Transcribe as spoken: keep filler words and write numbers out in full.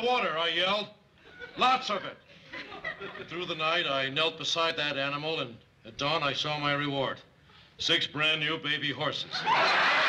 water, I yelled. Lots of it. Through the night, I knelt beside that animal, and at dawn, I saw my reward. Six brand new baby horses.